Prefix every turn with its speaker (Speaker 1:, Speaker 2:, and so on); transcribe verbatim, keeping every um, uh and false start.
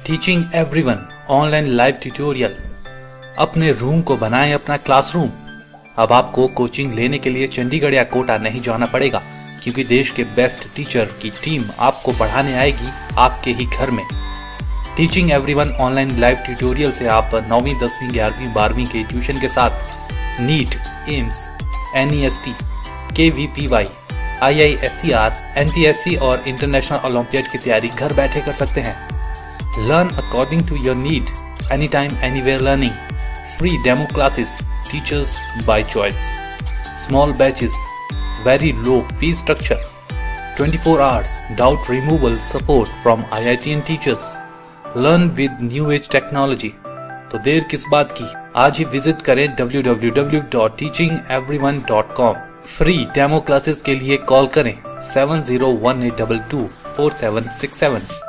Speaker 1: Teaching everyone online live tutorial. अपने room को बनाएं अपना क्लासरूम। अब आपको कोचिंग लेने के लिए चंडीगढ़ या कोटा नहीं जाना पड़ेगा, क्योंकि देश के बेस्ट टीचर की टीम आपको पढ़ाने आएगी आपके ही घर में। Teaching everyone online live tutorial से आप नौवीं दसवीं ग्यारहवीं बारहवीं के ट्यूशन के साथ NEET, AIIMS, N E S T, K V P Y, I I S E R, N T S C और इंटरनेशनल ओलंपियाड की तैयारी घर बैठे कर सकते हैं। Learn according to your need, any time anywhere learning, free demo classes, teachers by choice, small batches, very low fee structure, twenty-four hours doubt removal support from I I T and teachers, learn with new age technology। तो देर किस बात की, आज ही visit करें W W W dot teaching everyone dot com. Free demo classes के लिए call करें seven zero one eight two two four seven six seven.